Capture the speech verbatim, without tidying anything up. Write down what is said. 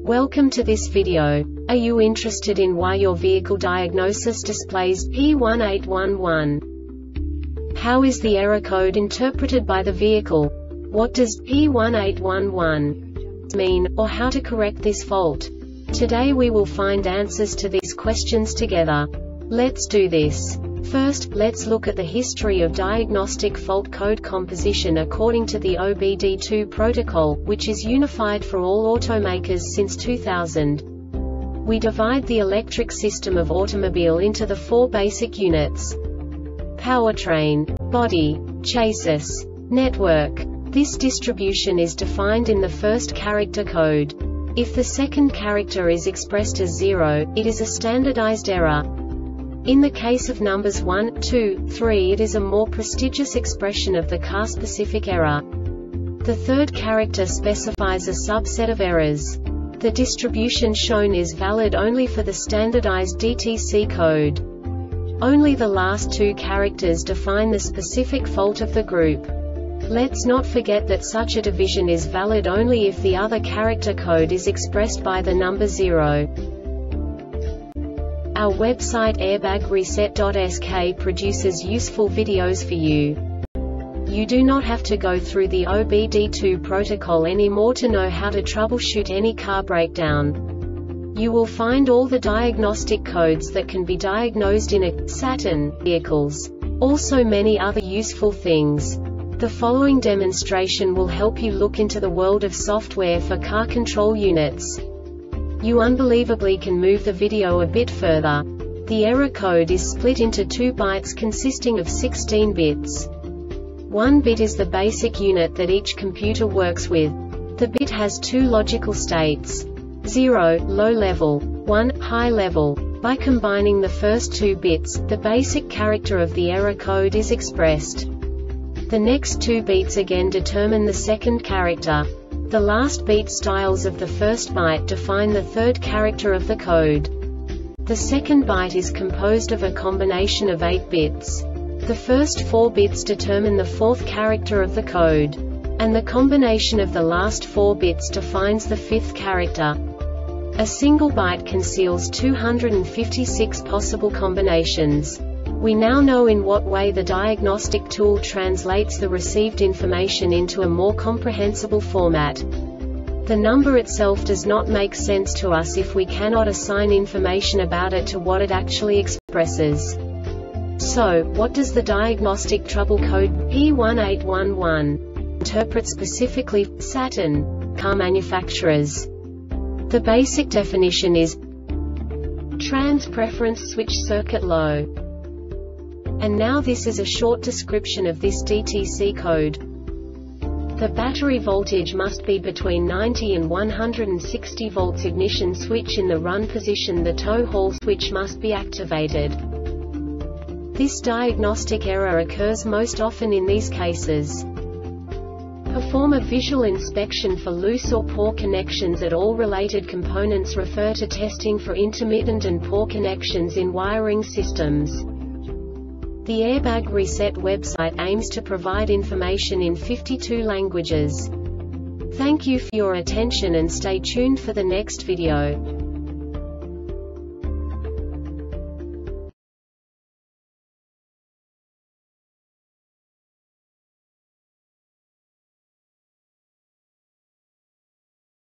Welcome to this video. Are you interested in why your vehicle diagnosis displays P one eight one one? How is the error code interpreted by the vehicle? What does P one eight one one mean, or how to correct this fault? Today we will find answers to these questions together. Let's do this. First, let's look at the history of diagnostic fault code composition according to the O B D two protocol, which is unified for all automakers since two thousand. We divide the electric system of automobile into the four basic units: powertrain, body, chassis, network. This distribution is defined in the first character code. If the second character is expressed as zero, it is a standardized error. In the case of numbers one, two, three, it is a more prestigious expression of the car-specific error. The third character specifies a subset of errors. The distribution shown is valid only for the standardized D T C code. Only the last two characters define the specific fault of the group. Let's not forget that such a division is valid only if the other character code is expressed by the number zero. Our website airbag reset dot S K produces useful videos for you. You do not have to go through the O B D two protocol anymore to know how to troubleshoot any car breakdown. You will find all the diagnostic codes that can be diagnosed in a Saturn vehicles. Also many other useful things. The following demonstration will help you look into the world of software for car control units. You unbelievably can move the video a bit further. The error code is split into two bytes consisting of sixteen bits. One bit is the basic unit that each computer works with. The bit has two logical states: zero, low level, one, high level. By combining the first two bits, the basic character of the error code is expressed. The next two bits again determine the second character. The last beat styles of the first byte define the third character of the code. The second byte is composed of a combination of eight bits. The first four bits determine the fourth character of the code. And the combination of the last four bits defines the fifth character. A single byte conceals two hundred fifty-six possible combinations. We now know in what way the diagnostic tool translates the received information into a more comprehensible format. The number itself does not make sense to us if we cannot assign information about it to what it actually expresses. So, what does the diagnostic trouble code P one eight one one interpret specifically for Saturn car manufacturers? The basic definition is trans preference switch circuit low. And now this is a short description of this D T C code. The battery voltage must be between ninety and one hundred sixty volts. Ignition switch in the run position. The tow haul switch must be activated. This diagnostic error occurs most often in these cases. Perform a visual inspection for loose or poor connections at all related components. Refer to testing for intermittent and poor connections in wiring systems. The Airbag Reset website aims to provide information in fifty-two languages. Thank you for your attention and stay tuned for the next video.